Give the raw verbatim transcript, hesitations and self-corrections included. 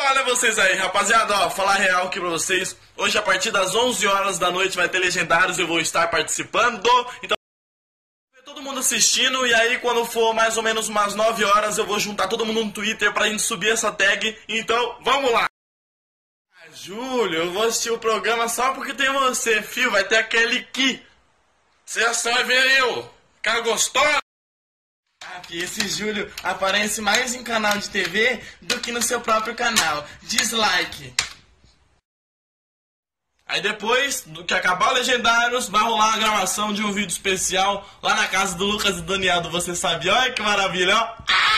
Olha vocês aí, rapaziada, ó, falar real aqui pra vocês. Hoje a partir das onze horas da noite vai ter Legendários, eu vou estar participando. Então, todo mundo assistindo, e aí quando for mais ou menos umas nove horas eu vou juntar todo mundo no Twitter pra gente subir essa tag. Então, vamos lá. Ah, Júlio, eu vou assistir o programa só porque tem você, fio, vai ter aquele que. Você só vai ver eu. Cara gostoso. Ah, que esse Júlio aparece mais em canal de T V do que no seu próprio canal. Dislike. Aí depois do que acabar o Legendários, vai rolar a gravação de um vídeo especial lá na casa do Lucas e Daniel do Você Sabe. Olha que maravilha, ó.